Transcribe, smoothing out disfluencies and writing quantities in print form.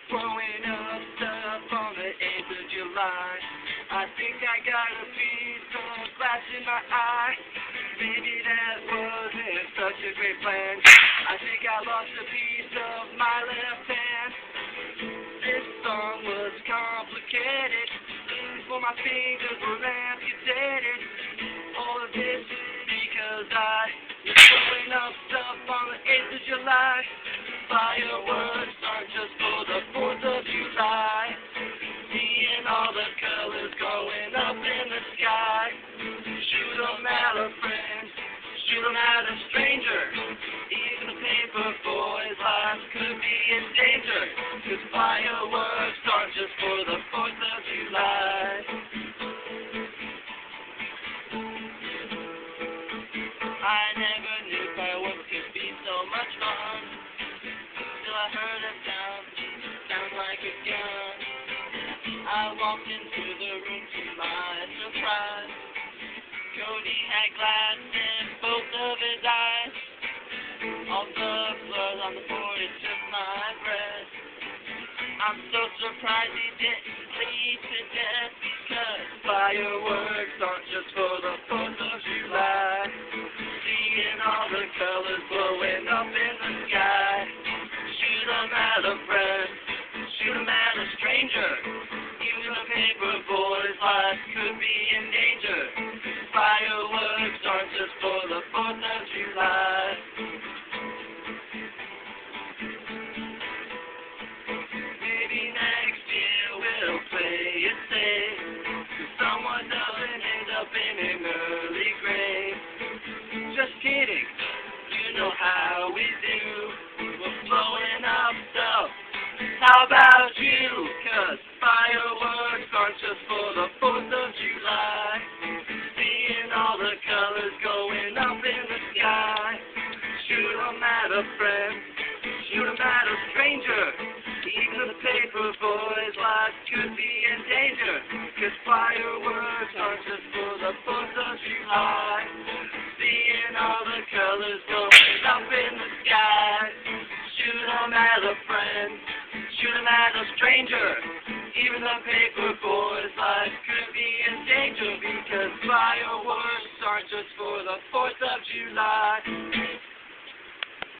blowing up stuff on the 8th of July. I think I got a piece of glass in my eye. Maybe that wasn't such a great plan. I think I lost a piece of my left hand. This song was complicated, for my fingers were amputated. All of this because I was blowing up stuff on the 8th of July. Fireworks aren't just for the 4th of July. Seeing all the colors going up in the sky. Shoot 'em at a friend, shoot 'em at a stranger. Even the paper boys' lives could be in danger. 'Cause fireworks aren't just for the 4th of July. I never knew fireworks could be so much fun. Till I heard a sound like a gun. I walked into the room to my surprise. Cody had glass in both of his eyes. All the blood on the board, it took my breath. I'm so surprised he didn't bleed to death. 'Cause fireworks aren't just for the 4th of July. Seeing all the colors blowing up in the sky. Shoot 'em at a friend, shoot 'em at a stranger. Even the paper boys' lives could be in danger. Fireworks aren't just for the 4th of July. Maybe next year we'll play it safe, 'cause someone doesn't end up in an early grave. Just kidding, you know how we do. We're blowing up stuff. How about you? 'Cause fireworks aren't just for the 4th of July. Seeing all the colors going up in the sky. Shoot 'em at a friend, shoot 'em at a stranger. Even the paper boys' lives could be in danger. 'Cause fireworks aren't just for the 4th of July. Seeing all the colors going up in the sky. Shoot 'em at a friend, shoot 'em at a stranger. Even the paper boys' lives could be in danger. Because fireworks aren't just for the 4th of July.